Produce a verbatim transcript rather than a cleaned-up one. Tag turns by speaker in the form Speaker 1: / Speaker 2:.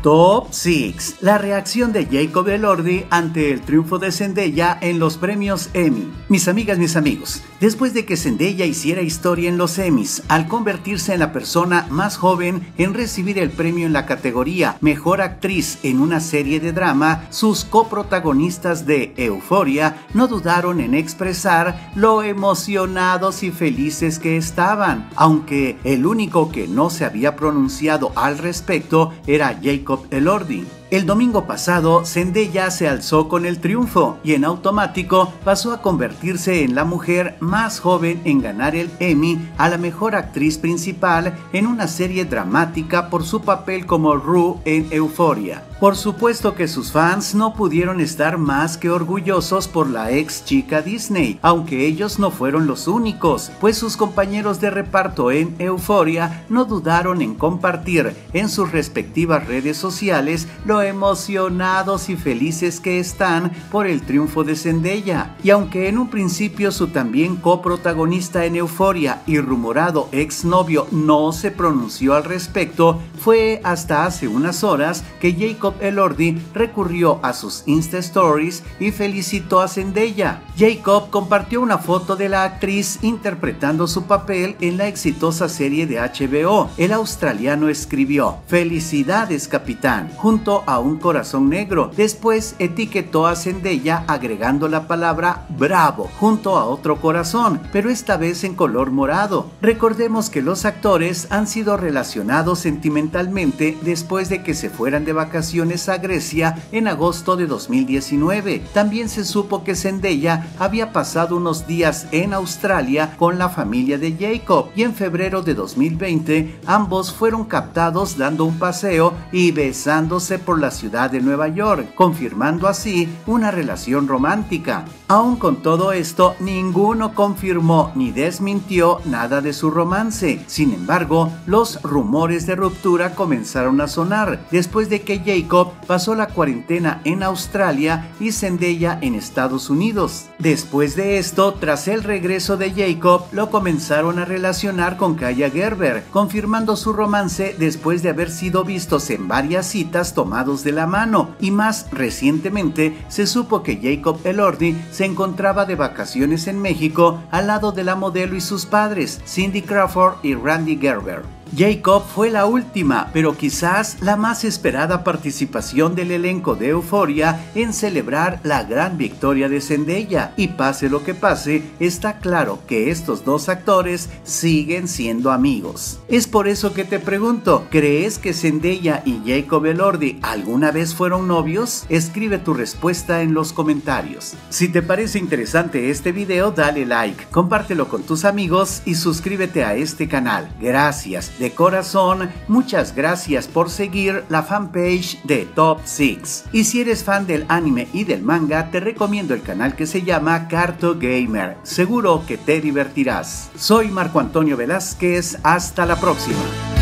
Speaker 1: Top seis. La reacción de Jacob Elordi ante el triunfo de Zendaya en los premios Emmy. Mis amigas, mis amigos, después de que Zendaya hiciera historia en los Emmys al convertirse en la persona más joven en recibir el premio en la categoría Mejor Actriz en una serie de drama, sus coprotagonistas de Euphoria no dudaron en expresar lo emocionados y felices que estaban, aunque el único que no se había pronunciado al respecto era Jacob Elordi. El domingo pasado, Zendaya se alzó con el triunfo y en automático pasó a convertirse en la mujer más joven en ganar el Emmy a la mejor actriz principal en una serie dramática por su papel como Rue en Euphoria. Por supuesto que sus fans no pudieron estar más que orgullosos por la ex chica Disney, aunque ellos no fueron los únicos, pues sus compañeros de reparto en Euphoria no dudaron en compartir en sus respectivas redes sociales lo emocionados y felices que están por el triunfo de Zendaya. Y aunque en un principio su también coprotagonista en Euphoria y rumorado exnovio no se pronunció al respecto, fue hasta hace unas horas que Jacob Elordi recurrió a sus Insta Stories y felicitó a Zendaya. Jacob compartió una foto de la actriz interpretando su papel en la exitosa serie de H B O. El australiano escribió: "Felicidades, capitán", junto a un corazón negro. Después etiquetó a Zendaya agregando la palabra "bravo" junto a otro corazón, pero esta vez en color morado. Recordemos que los actores han sido relacionados sentimentalmente después de que se fueran de vacaciones a Grecia en agosto de dos mil diecinueve. También se supo que Zendaya había pasado unos días en Australia con la familia de Jacob y en febrero de dos mil veinte ambos fueron captados dando un paseo y besándose por la ciudad de Nueva York, confirmando así una relación romántica. Aún con todo esto, ninguno confirmó ni desmintió nada de su romance. Sin embargo, los rumores de ruptura comenzaron a sonar después de que Jacob pasó la cuarentena en Australia y Zendaya en Estados Unidos. Después de esto, tras el regreso de Jacob, lo comenzaron a relacionar con Kaia Gerber, confirmando su romance después de haber sido vistos en varias citas tomados de la mano, y más recientemente se supo que Jacob Elordi se encontraba de vacaciones en México al lado de la modelo y sus padres, Cindy Crawford y Randy Gerber. Jacob fue la última, pero quizás la más esperada participación del elenco de Euphoria en celebrar la gran victoria de Zendaya, y pase lo que pase, está claro que estos dos actores siguen siendo amigos. Es por eso que te pregunto, ¿crees que Zendaya y Jacob Elordi alguna vez fueron novios? Escribe tu respuesta en los comentarios. Si te parece interesante este video, dale like, compártelo con tus amigos y suscríbete a este canal. Gracias. De corazón, muchas gracias por seguir la fanpage de Top seis. Y si eres fan del anime y del manga, te recomiendo el canal que se llama Carto Gamer. Seguro que te divertirás. Soy Marco Antonio Velázquez, hasta la próxima.